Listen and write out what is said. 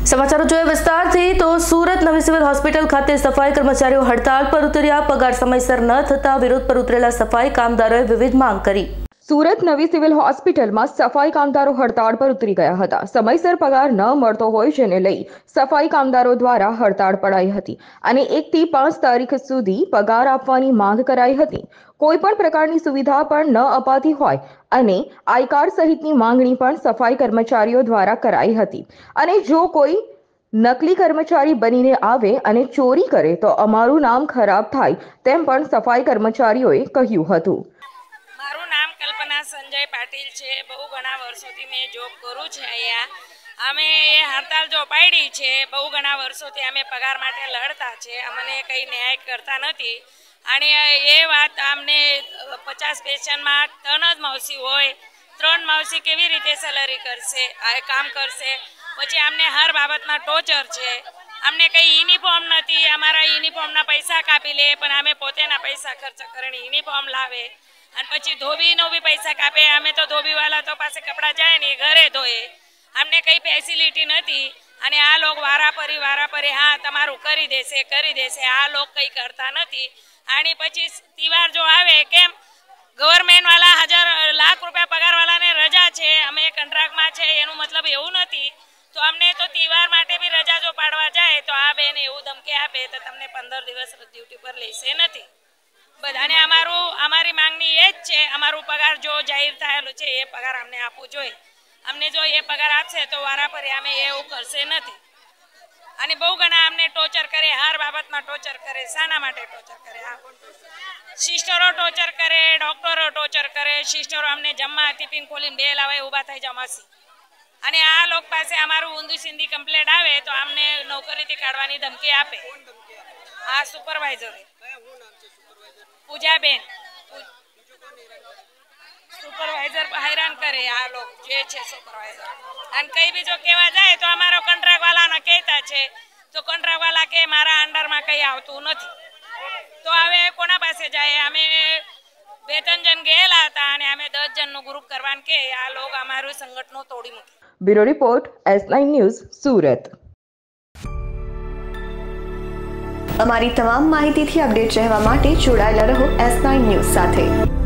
સમાચારો જોઈએ વિસ્તારથી તો સુરત નવી સિવિલ હોસ્પિટલ ખાતે સફાઈ કર્મચારીઓ હડતાળ પર ઉતર્યા। પગાર સમયસર ન થતા વિરોધ પર ઉતરેલા સફાઈ કામદારોએ વિવિધ માંગ કરી। સુરત નવી સિવિલ હોસ્પિટલમાં સફાઈ કામદારો હડતાળ પર ઉતરી ગયા હતા। સમયસર પગાર ન મળતો હોય જેને લઈ સફાઈ કામદારો દ્વારા હડતાળ પડાઈ હતી અને 1 થી 5 તારીખ સુધી પગાર આપવાની માંગ કરાઈ હતી। કોઈ પણ પ્રકારની સુવિધા પણ ન અપાતી હોય અને આઈ કાર્ડ સહિતની માંગણી પણ સફાઈ કર્મચારીઓ દ્વારા કરાઈ હતી અને જો કોઈ નકલી કર્મચારી બનીને આવે અને ચોરી કરે તો અમારું નામ ખરાબ થાય તેમ પણ સફાઈ કર્મચારીઓએ કહ્યું હતું। संजय पाटिल है। बहु घना वर्षों मैं जॉब करूँ छे। अहींया अमे हड़ताल जो पाड़ी है बहु घना वर्षों अमे पगार माटे लड़ता है। अमने कई न्याय करता नहीं आणि ये बात अमने 50 पेशन में 3 ज मावसी होय 3 मावसी केवी रीते सेलरी करशे आ काम करशे। पछी अमने हर बाबत में टोचर है। अमने कई यूनिफॉर्म नहीं अमारा यूनिफॉर्मना पैसा कापी ले पण अमे पोतेना पैसा खर्च करीने यूनिफॉर्म लावे અને પછી ધોબીનો બી પૈસા કાપે। અમે તો ધોબીવાળા તો પાસે કપડા જાય ને ઘરે ધોએ। અમને કઈ ફેસિલિટી નથી અને આ લોક વારાપરી હા તમારું કરી દેશે આ લોક કઈ કરતા નથી। અને પછી તહેવાર જો આવે કેમ ગવર્નમેન્ટ વાળા 1000 લાખ રૂપિયા પગાર વાળાને રજા છે અમે કોન્ટ્રાક્ટમાં છે એનું मतलब એવું નથી। તો અમને તો તહેવાર માટે બી રજા જો પાડવા જાય તો આ બેન એવું ધમકી આપે તો તમને 15 દિવસ ડ્યુટી પર લેશે નથી। બધાને અમારી માંગણી એ જ છે અમારું પગાર જો જાહેર થયેલું છે એ પગાર અમને આપવું જોઈએ। અમને જો એ પગાર આપશે તો વારાફરી અમે એવું કરશે નથી અને બહુ ઘણા અમને ટોર્ચર કરે હર બાબતમાં ટોર્ચર કરે। શાના માટે ટોર્ચર કરે? સિસ્ટરો ટોર્ચર કરે ડોક્ટરો ટોર્ચર કરે। સિસ્ટરો અમને જમવા ટિફિન ખોલીને બે લાવે ઊભા થઈ જમાસી અને આ લોક પાસે અમારું ઊંધી સિંધી કમ્પ્લેન્ટ આવે તો અમને નોકરીથી કાઢવાની ધમકી આપે। આ સુપરવાઇઝર पूजाबेन सुपरवाइजर हैरान करे आ लोग जे छे सुपरवाइजर अन कई भी जो केवा जाए तो हमारो कॉन्ट्रैक्ट वाला ने कहता छे तो कॉन्ट्रैक्ट वाला के मारा अंडर में कई आवतुं नथी तो हवे कोना पासे जाए? अमे 2-3 जन गेला हता अने अमे 10 जन नो ग्रुप करवान के आ लोग अमारू संगठनो तोड़ी मूके। Bureau report S9 news Surat. અમારી તમામ માહિતીથી અપડેટ રહેવા માટે જોડાયેલા રહો S9 ન્યૂઝ સાથે।